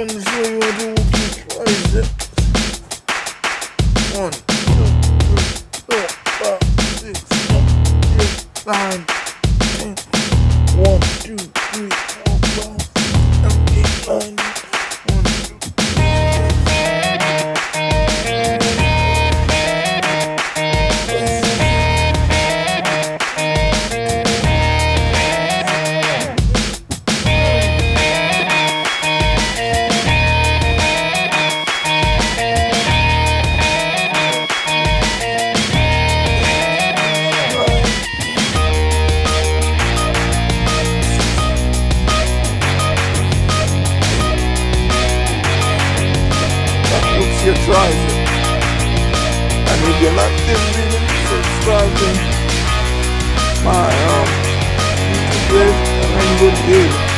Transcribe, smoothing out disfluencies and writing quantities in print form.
gonna show you how to twice it. 1, 2, 3, 4, 5, 6, 7, 8, 9, 10. 1, 2, 3, 4, 5, 7, 8, 9. You try it, and if you're not living, subscribing my YouTube page, and good day.